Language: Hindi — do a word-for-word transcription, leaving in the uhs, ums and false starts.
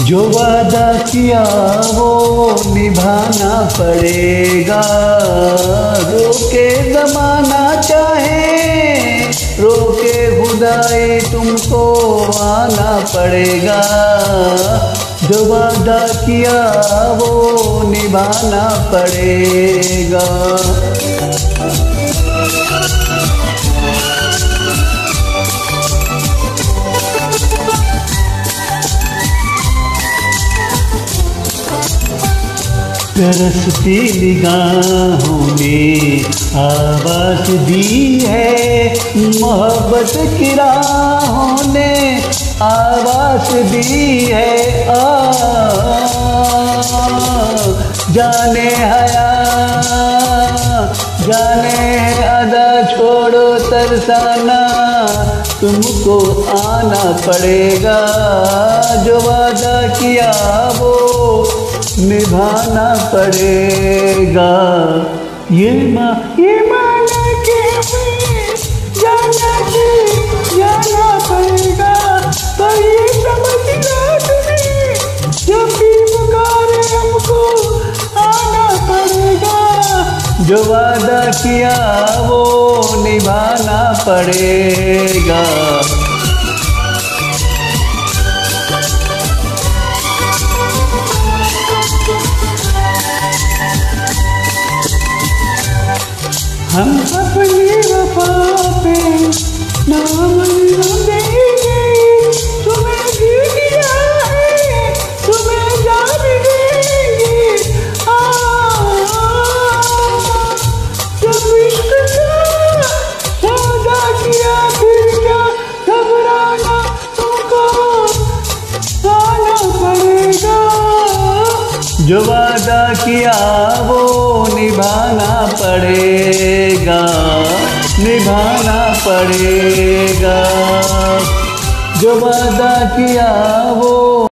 जो वादा किया वो निभाना पड़ेगा। रोके ज़माना चाहे रोके खुदाई तुमको आना पड़ेगा। जो वादा किया वो निभाना पड़ेगा। तरसती निगाहों ने आवाज़ दी है, मोहब्बत की राहों ने आवाज़ दी है। आ जाने हया जाने अदा छोड़ो तरसाना, तुमको आना पड़ेगा। जो वादा किया वो निभाना पड़ेगा। ये माँ ये माना के हमें जाना के जाना पड़ेगा। पर ये समझना तुम्हें जब भी पुकारे हमको आना पड़ेगा। जो वादा किया वो निभाना पड़ेगा। हम अपनी वफा पे नाम न देंगे। तुम्हें जी दिया है तुम्हें जान देंगे। आ जब इश्क का सौदा किया फिर क्या घबराना, तुमको आना पड़ेगा। जो वादा किया वो निभाना पड़ेगा, निभाना पड़ेगा। जो वादा किया वो